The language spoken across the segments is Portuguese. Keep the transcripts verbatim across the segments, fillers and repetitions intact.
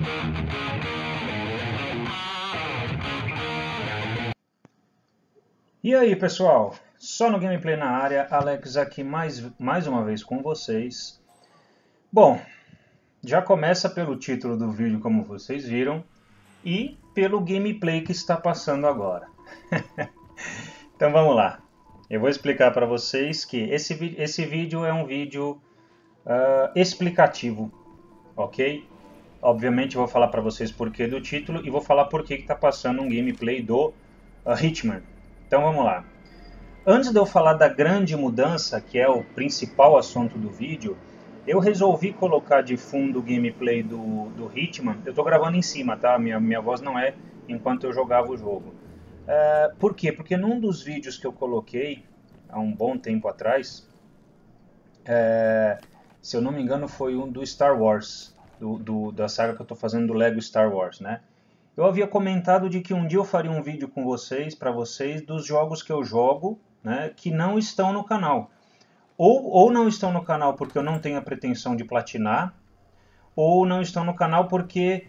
E aí pessoal, só no Gameplay na área, Alex aqui mais, mais uma vez com vocês. Bom, já começa pelo título do vídeo como vocês viram e pelo gameplay que está passando agora. Então vamos lá, eu vou explicar para vocês que esse, esse vídeo é um vídeo uh, explicativo, ok? Obviamente vou falar para vocês porquê do título e vou falar porquê que está passando um gameplay do uh, Hitman. Então vamos lá. Antes de eu falar da grande mudança, que é o principal assunto do vídeo, eu resolvi colocar de fundo o gameplay do, do Hitman. Eu estou gravando em cima, tá? Minha, minha voz não é enquanto eu jogava o jogo. Uh, por quê? Porque num dos vídeos que eu coloquei, há um bom tempo atrás, uh, se eu não me engano foi um do Star Wars, do, do, da saga que eu estou fazendo do Lego Star Wars, né? Eu havia comentado de que um dia eu faria um vídeo com vocês, para vocês, dos jogos que eu jogo, né, que não estão no canal. Ou, ou não estão no canal porque eu não tenho a pretensão de platinar, ou não estão no canal porque...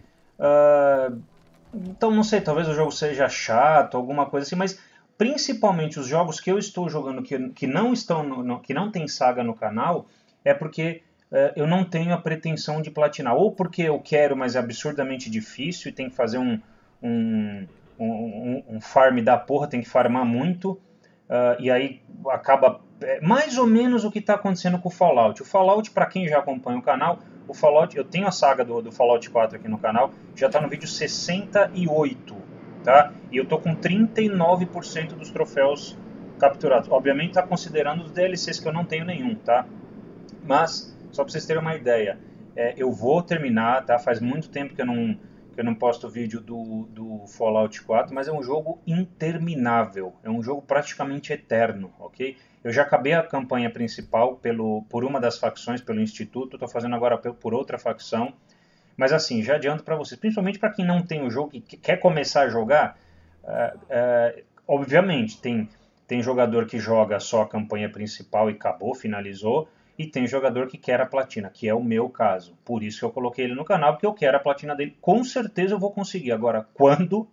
Uh, então, não sei, talvez o jogo seja chato, alguma coisa assim, mas principalmente os jogos que eu estou jogando que, que, não, estão no, no, que não tem saga no canal, é porque... Uh, eu não tenho a pretensão de platinar, ou porque eu quero, mas é absurdamente difícil e tem que fazer um, um, um, um farm da porra, tem que farmar muito, uh, e aí acaba é, mais ou menos o que está acontecendo com o Fallout. O Fallout, para quem já acompanha o canal, o Fallout, eu tenho a saga do, do Fallout quatro aqui no canal, já está no vídeo sessenta e oito, tá? E eu estou com trinta e nove por cento dos troféus capturados. Obviamente está considerando os D L Cs que eu não tenho nenhum, tá? Mas... só para vocês terem uma ideia, é, eu vou terminar, tá? Faz muito tempo que eu não, que eu não posto vídeo do, do Fallout quatro, mas é um jogo interminável, é um jogo praticamente eterno, ok? Eu já acabei a campanha principal pelo, por uma das facções, pelo Instituto, estou fazendo agora por outra facção, mas assim, já adianto para vocês, principalmente para quem não tem o jogo e quer começar a jogar, uh, uh, obviamente, tem, tem jogador que joga só a campanha principal e acabou, finalizou, e tem jogador que quer a platina, que é o meu caso. Por isso que eu coloquei ele no canal, porque eu quero a platina dele. Com certeza eu vou conseguir. Agora, quando?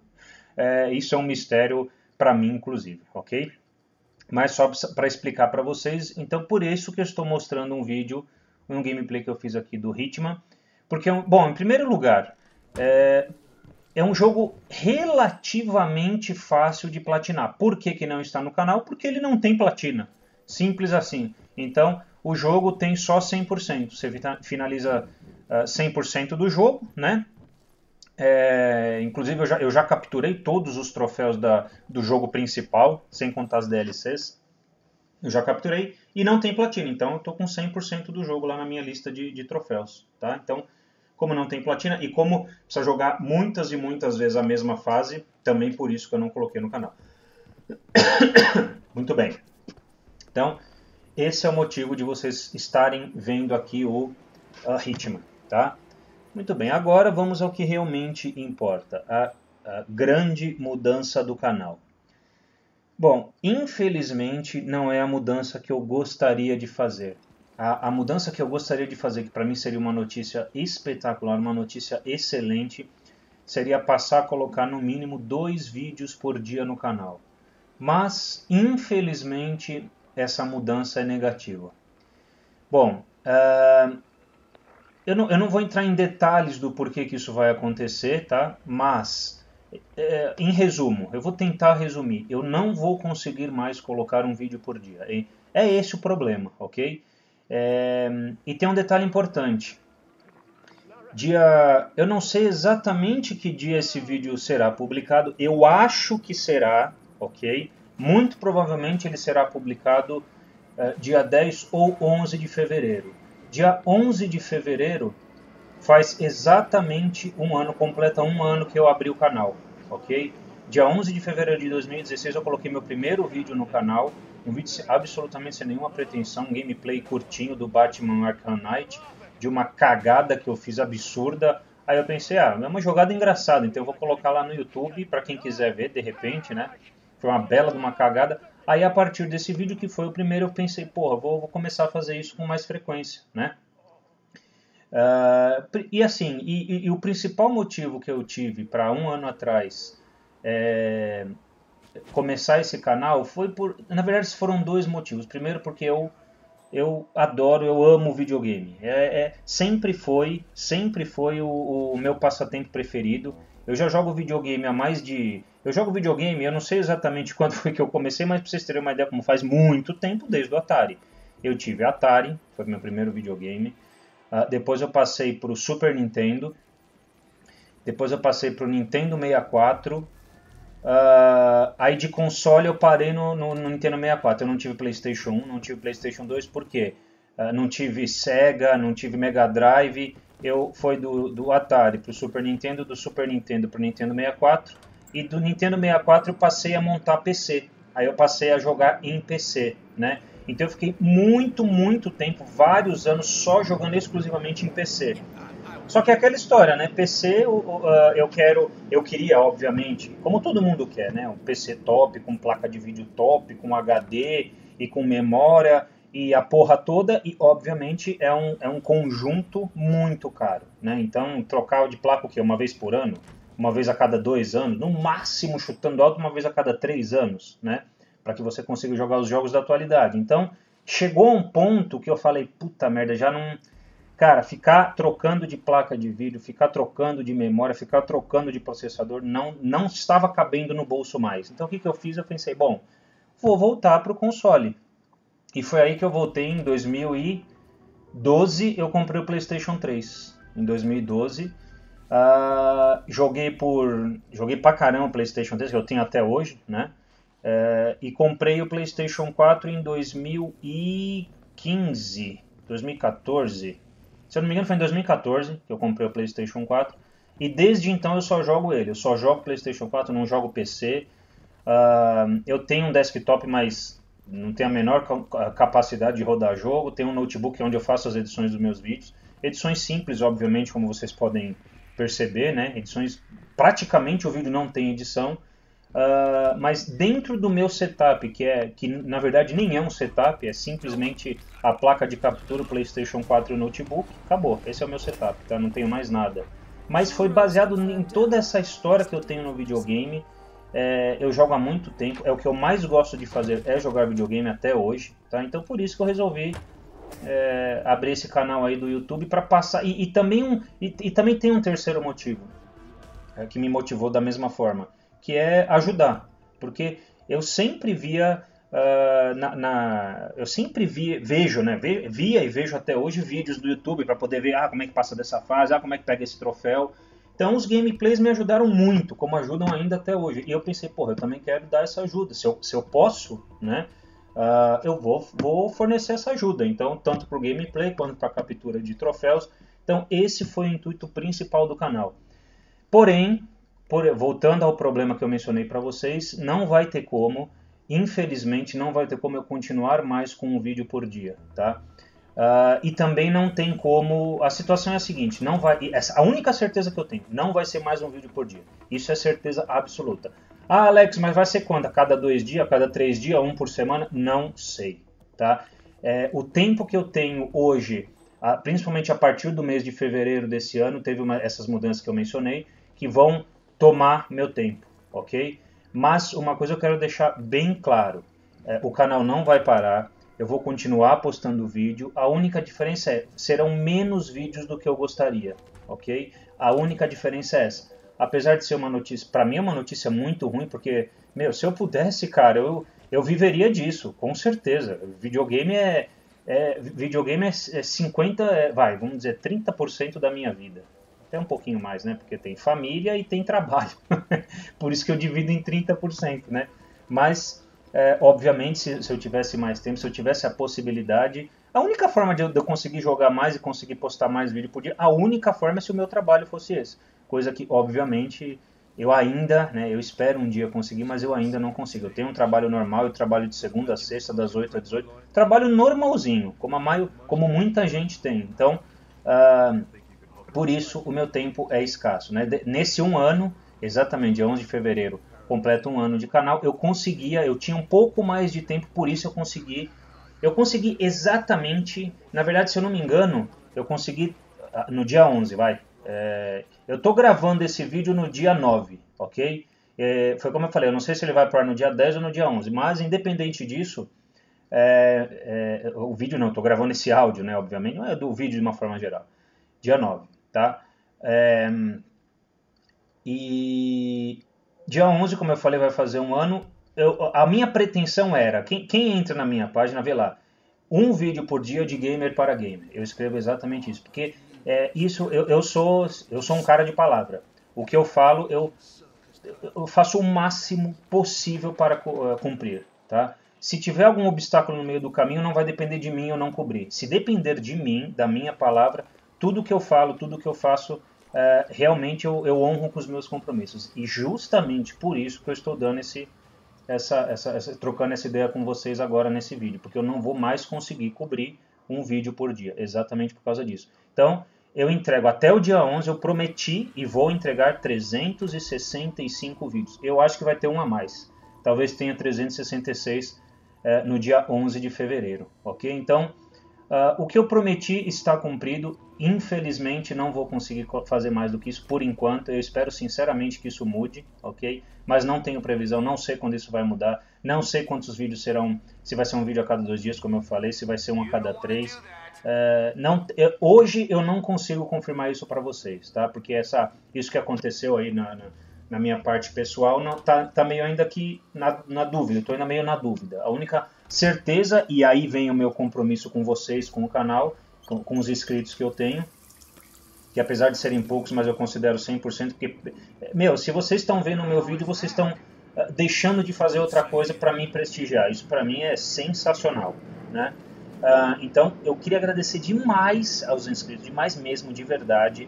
É, isso é um mistério para mim, inclusive, ok? Mas só para explicar para vocês, então por isso que eu estou mostrando um vídeo, um gameplay que eu fiz aqui do Hitman. Porque, bom, em primeiro lugar, é, é um jogo relativamente fácil de platinar. Por que que não está no canal? Porque ele não tem platina. Simples assim. Então... o jogo tem só cem por cento, você finaliza uh, cem por cento do jogo, né? É, inclusive eu já, eu já capturei todos os troféus da, do jogo principal, sem contar as D L Cs. Eu já capturei e não tem platina, então eu estou com cem por cento do jogo lá na minha lista de, de troféus, tá? Então, como não tem platina e como precisa jogar muitas e muitas vezes a mesma fase, também por isso que eu não coloquei no canal. Muito bem. Então... esse é o motivo de vocês estarem vendo aqui o uh, Hitman, tá? Muito bem, agora vamos ao que realmente importa, a, a grande mudança do canal. Bom, infelizmente não é a mudança que eu gostaria de fazer. A, a mudança que eu gostaria de fazer, que para mim seria uma notícia espetacular, uma notícia excelente, seria passar a colocar no mínimo dois vídeos por dia no canal. Mas, infelizmente... essa mudança é negativa. Bom, uh, eu, não, eu não vou entrar em detalhes do porquê que isso vai acontecer, tá? Mas, uh, em resumo, eu vou tentar resumir. Eu não vou conseguir mais colocar um vídeo por dia. E é esse o problema, ok? É, e tem um detalhe importante. Dia, eu não sei exatamente que dia esse vídeo será publicado. Eu acho que será, ok? Muito provavelmente ele será publicado uh, dia dez ou onze de fevereiro. Dia onze de fevereiro faz exatamente um ano, completa um ano que eu abri o canal, ok? Dia onze de fevereiro de dois mil e dezesseis eu coloquei meu primeiro vídeo no canal, um vídeo absolutamente sem nenhuma pretensão, um gameplay curtinho do Batman Arkham Knight, de uma cagada que eu fiz absurda. Aí eu pensei, ah, é uma jogada engraçada, então eu vou colocar lá no YouTube para quem quiser ver, de repente, né? Foi uma bela de uma cagada. Aí a partir desse vídeo, que foi o primeiro, eu pensei, porra, vou, vou começar a fazer isso com mais frequência, né? Uh, e assim, e, e, e o principal motivo que eu tive para um ano atrás é, começar esse canal foi por, na verdade foram dois motivos. Primeiro porque eu eu adoro, eu amo videogame. É, é, sempre foi, sempre foi o, o meu passatempo preferido. Eu já jogo videogame há mais de... Eu jogo videogame, eu não sei exatamente quando foi que eu comecei, mas para vocês terem uma ideia, como faz muito tempo, desde o Atari. Eu tive Atari, foi meu primeiro videogame. Uh, depois eu passei para o Super Nintendo. Depois eu passei para o Nintendo sessenta e quatro. Uh, aí de console eu parei no, no, no Nintendo sessenta e quatro. Eu não tive PlayStation um, não tive PlayStation dois, por quê? Uh, não tive Sega, não tive Mega Drive. Eu fui do, do Atari para o Super Nintendo, do Super Nintendo para o Nintendo sessenta e quatro. E do Nintendo sessenta e quatro eu passei a montar P C. Aí eu passei a jogar em P C, né? Então eu fiquei muito, muito tempo, vários anos, só jogando exclusivamente em P C. Só que é aquela história, né? P C eu quero, eu queria, obviamente, como todo mundo quer, né? Um P C top, com placa de vídeo top, com H D e com memória e a porra toda. E, obviamente, é um, é um conjunto muito caro, né? Então, trocar de placa o quê? Uma vez por ano? Uma vez a cada dois anos? No máximo, chutando alto, uma vez a cada três anos, né? Para que você consiga jogar os jogos da atualidade. Então, chegou a um ponto que eu falei, puta merda, já não... Cara, ficar trocando de placa de vídeo, ficar trocando de memória, ficar trocando de processador, não, não estava cabendo no bolso mais. Então, o que, que eu fiz? Eu pensei, bom, vou voltar para o console. E foi aí que eu voltei em dois mil e doze, eu comprei o PlayStation três. Em dois mil e doze, uh, joguei por... Joguei pra caramba o PlayStation três, que eu tenho até hoje, né? Uh, e comprei o PlayStation quatro em dois mil e quinze, dois mil e quatorze. Se eu não me engano foi em dois mil e quatorze que eu comprei o PlayStation quatro. E desde então eu só jogo ele. Eu só jogo PlayStation quatro, não jogo P C. Uh, eu tenho um desktop, mas não tenho a menor capacidade de rodar jogo. Tenho um notebook onde eu faço as edições dos meus vídeos. Edições simples, obviamente, como vocês podem perceber, né? Edições... Praticamente o vídeo não tem edição. Uh, mas dentro do meu setup, que é que na verdade nem é um setup, é simplesmente a placa de captura, o PlayStation quatro e o notebook, acabou, esse é o meu setup, tá? Não tenho mais nada. Mas foi baseado em toda essa história que eu tenho no videogame. É, eu jogo há muito tempo, é o que eu mais gosto de fazer, é jogar videogame até hoje, tá? Então por isso que eu resolvi é, abrir esse canal aí do YouTube para passar. E, e, também um, e, e também tem um terceiro motivo é, que me motivou da mesma forma, que é ajudar, porque eu sempre via, uh, na, na, eu sempre vi, vejo, né, via e vejo até hoje vídeos do YouTube para poder ver ah, como é que passa dessa fase, ah, como é que pega esse troféu. Então os gameplays me ajudaram muito, como ajudam ainda até hoje. E eu pensei, porra, eu também quero dar essa ajuda, se eu, se eu posso, né, uh, eu vou, vou fornecer essa ajuda, então tanto para o gameplay quanto para a captura de troféus. Então esse foi o intuito principal do canal. Porém, Por, voltando ao problema que eu mencionei para vocês, não vai ter como, infelizmente, não vai ter como eu continuar mais com um vídeo por dia, tá? Uh, e também não tem como, a situação é a seguinte, não vai, essa, a única certeza que eu tenho, não vai ser mais um vídeo por dia, isso é certeza absoluta. Ah, Alex, mas vai ser quando? A cada dois dias, a cada três dias, um por semana? Não sei, tá? É, o tempo que eu tenho hoje, a, principalmente a partir do mês de fevereiro desse ano, teve uma, essas mudanças que eu mencionei, que vão tomar meu tempo, ok? Mas uma coisa eu quero deixar bem claro, é, o canal não vai parar, eu vou continuar postando vídeo, a única diferença é, serão menos vídeos do que eu gostaria, ok? A única diferença é essa, apesar de ser uma notícia, para mim é uma notícia muito ruim, porque, meu, se eu pudesse, cara, eu, eu viveria disso, com certeza, videogame é, é, videogame é cinquenta, é, vai, vamos dizer, trinta por cento da minha vida. Até um pouquinho mais, né? Porque tem família e tem trabalho. Por isso que eu divido em trinta por cento, né? Mas, é, obviamente, se, se eu tivesse mais tempo, se eu tivesse a possibilidade... A única forma de eu, de eu conseguir jogar mais e conseguir postar mais vídeo por dia, a única forma é se o meu trabalho fosse esse. Coisa que, obviamente, eu ainda, né? Eu espero um dia conseguir, mas eu ainda não consigo. Eu tenho um trabalho normal, eu trabalho de segunda a sexta, das oito às dezoito. Trabalho normalzinho, como, a maio, como muita gente tem. Então... Uh, Por isso, o meu tempo é escasso, né? Nesse um ano, exatamente dia onze de fevereiro, completo um ano de canal, eu conseguia, eu tinha um pouco mais de tempo, por isso eu consegui, eu consegui exatamente, na verdade, se eu não me engano, eu consegui no dia onze, vai. É, eu estou gravando esse vídeo no dia nove, ok? É, foi como eu falei, eu não sei se ele vai para no dia dez ou no dia onze, mas independente disso, é, é, o vídeo não, estou gravando esse áudio, né, obviamente, não é do vídeo de uma forma geral. Dia nove, tá? É, e dia onze, como eu falei, vai fazer um ano. Eu, a minha pretensão era, quem, quem entra na minha página, vê lá, um vídeo por dia de gamer para gamer. Eu escrevo exatamente isso, porque é, isso eu, eu, sou, eu sou um cara de palavra. O que eu falo, eu, eu faço o máximo possível para uh, cumprir, tá? Se tiver algum obstáculo no meio do caminho, não vai depender de mim eu não cobrir. Se depender de mim, da minha palavra, tudo que eu falo, tudo que eu faço, uh, realmente eu, eu honro com os meus compromissos. E justamente por isso que eu estou dando esse, essa, essa, essa, trocando essa ideia com vocês agora nesse vídeo, porque eu não vou mais conseguir cobrir um vídeo por dia, exatamente por causa disso. Então, eu entrego até o dia onze, eu prometi e vou entregar trezentos e sessenta e cinco vídeos. Eu acho que vai ter um a mais. Talvez tenha trezentos e sessenta e seis eh, no dia onze de fevereiro, ok? Então, uh, o que eu prometi está cumprido. Infelizmente, não vou conseguir fazer mais do que isso por enquanto. Eu espero sinceramente que isso mude, ok? Mas não tenho previsão, não sei quando isso vai mudar. Não sei quantos vídeos serão, se vai ser um vídeo a cada dois dias, como eu falei, se vai ser um a cada três. Uh, não, eu, hoje eu não consigo confirmar isso para vocês, tá? Porque essa, isso que aconteceu aí na, na, na minha parte pessoal não, tá, tá meio ainda aqui na, na dúvida, estou ainda meio na dúvida. A única certeza, e aí vem o meu compromisso com vocês, com o canal, com, com os inscritos que eu tenho, que apesar de serem poucos, mas eu considero cem por cento, porque, meu, se vocês estão vendo o meu vídeo, vocês estão uh, deixando de fazer outra coisa para me prestigiar. Isso para mim é sensacional, né? Uh, então, eu queria agradecer demais aos inscritos, demais mesmo, de verdade.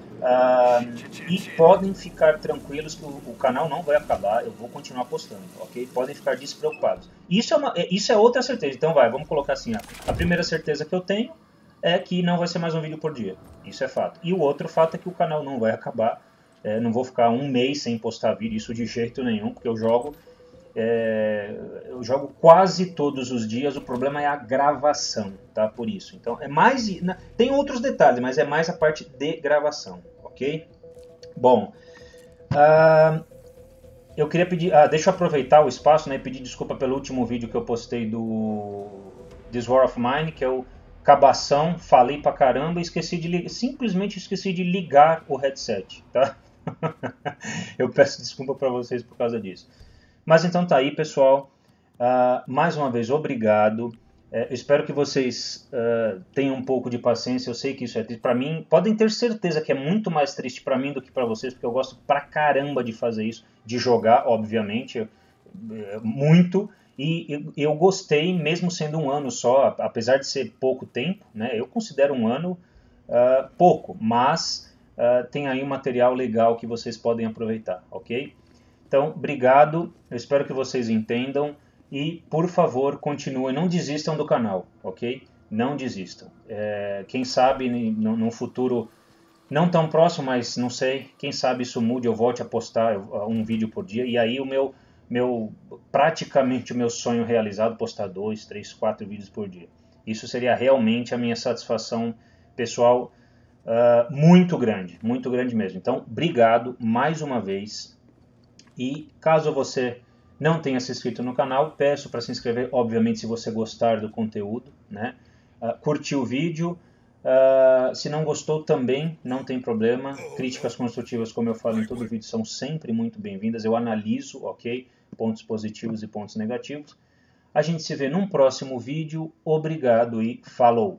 Uh, e podem ficar tranquilos que o, o canal não vai acabar, eu vou continuar postando, ok? Podem ficar despreocupados. Isso é, uma, isso é outra certeza, então vai, vamos colocar assim, ó. A primeira certeza que eu tenho é que não vai ser mais um vídeo por dia, isso é fato. E o outro fato é que o canal não vai acabar, é, não vou ficar um mês sem postar vídeo, isso de jeito nenhum, porque eu jogo... É, eu jogo quase todos os dias, o problema é a gravação, tá? Por isso. Então, é mais... Tem outros detalhes, mas é mais a parte de gravação, ok? Bom, uh, eu queria pedir... Ah, deixa eu aproveitar o espaço, né, e pedir desculpa pelo último vídeo que eu postei do This War of Mine, que é o cabação, falei pra caramba e esqueci de simplesmente esqueci de ligar o headset, tá? Eu peço desculpa para vocês por causa disso. Mas então tá aí, pessoal. Uh, mais uma vez, obrigado. Uh, espero que vocês uh, tenham um pouco de paciência. Eu sei que isso é triste para mim. Podem ter certeza que é muito mais triste para mim do que para vocês, porque eu gosto pra caramba de fazer isso, de jogar, obviamente, uh, muito. E eu, eu gostei, mesmo sendo um ano só, apesar de ser pouco tempo, né? Eu considero um ano uh, pouco, mas uh, tem aí um material legal que vocês podem aproveitar, ok? Então, obrigado, eu espero que vocês entendam e, por favor, continuem, não desistam do canal, ok? Não desistam. É, quem sabe, num futuro não tão próximo, mas não sei, quem sabe isso mude, eu volte a postar um vídeo por dia e aí o meu, meu praticamente o meu sonho realizado, postar dois, três, quatro vídeos por dia. Isso seria realmente a minha satisfação pessoal uh, muito grande, muito grande mesmo. Então, obrigado mais uma vez. E caso você não tenha se inscrito no canal, peço para se inscrever, obviamente, se você gostar do conteúdo, né? Uh, curtir o vídeo, uh, se não gostou também, não tem problema. Críticas construtivas, como eu falo em todo vídeo, são sempre muito bem-vindas. Eu analiso, ok? Pontos positivos e pontos negativos. A gente se vê num próximo vídeo. Obrigado e falou!